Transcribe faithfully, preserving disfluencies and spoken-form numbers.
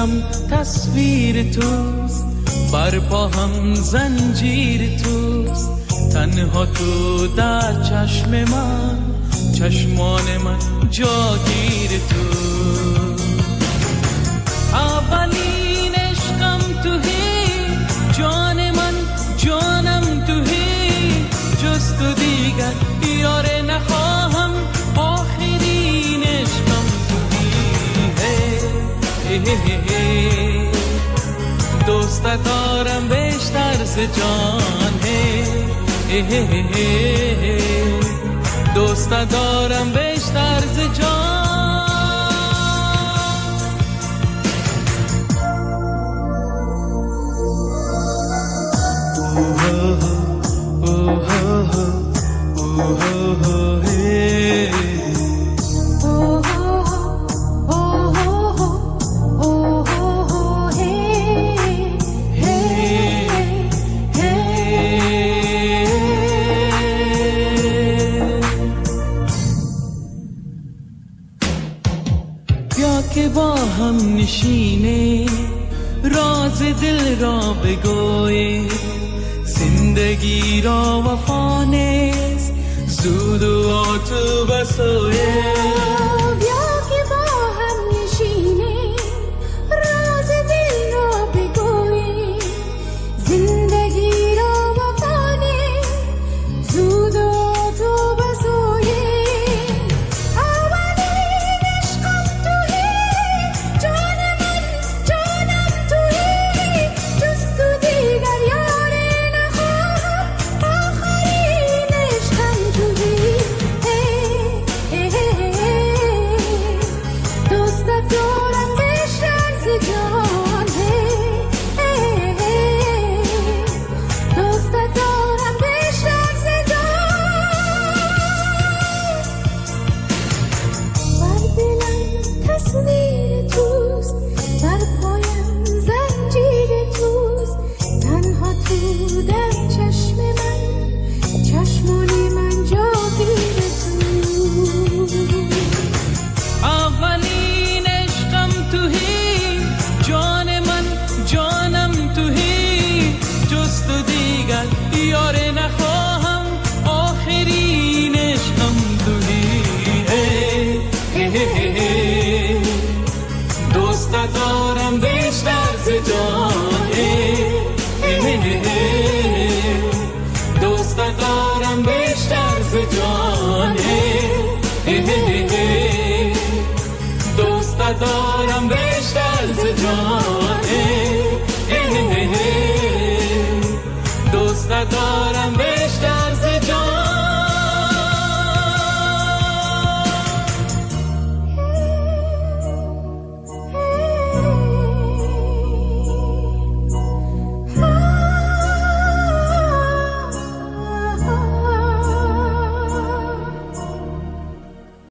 هم تصویر توست، بر پا هم زنجیر توست، تنها تو در چشم من، چشمان من جاگیر توست. اولین عشقم توهی، جان من جانم توهی، جز تو دیگر یاره نخواهم، آخرین عشقم توهی. دوست دارم بیشتر ز جان، دوست دارم بیشتر ز جان. بیا که با هم نشینه، راز دل را بگوی، زندگی را وفا نیست، زود و تو بسویه.